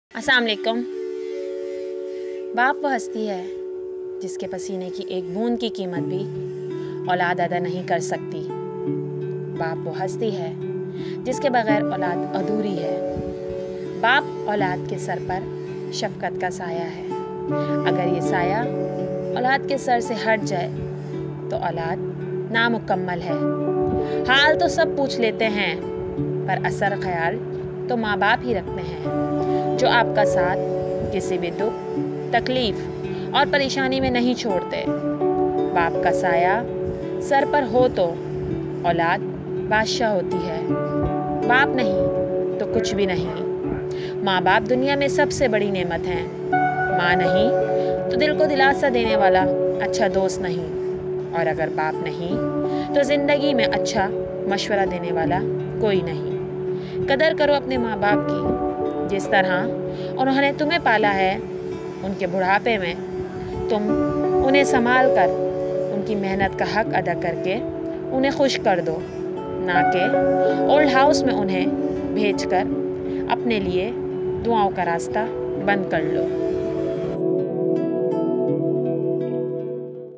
अस्सलाम वालेकुम। बाप वो हस्ती है जिसके पसीने की एक बूंद की कीमत भी औलाद अदा नहीं कर सकती। बाप वो हस्ती है जिसके बगैर औलाद अधूरी है। बाप औलाद के सर पर शफकत का साया है। अगर ये साया औलाद के सर से हट जाए तो औलाद नामुकम्मल है। हाल तो सब पूछ लेते हैं पर असर ख्याल तो माँ बाप ही रखते हैं, जो आपका साथ किसी भी दुख, तकलीफ और परेशानी में नहीं छोड़ते। बाप का साया सर पर हो तो औलाद बादशाह होती है। बाप नहीं तो कुछ भी नहीं। माँ बाप दुनिया में सबसे बड़ी नेमत हैं। माँ नहीं तो दिल को दिलासा देने वाला अच्छा दोस्त नहीं, और अगर बाप नहीं तो ज़िंदगी में अच्छा मशवरा देने वाला कोई नहीं। कदर करो अपने माँ बाप की। जिस तरह उन्होंने तुम्हें पाला है, उनके बुढ़ापे में तुम उन्हें संभाल कर उनकी मेहनत का हक अदा करके उन्हें खुश कर दो, ना कि ओल्ड हाउस में उन्हें भेजकर अपने लिए दुआओं का रास्ता बंद कर लो।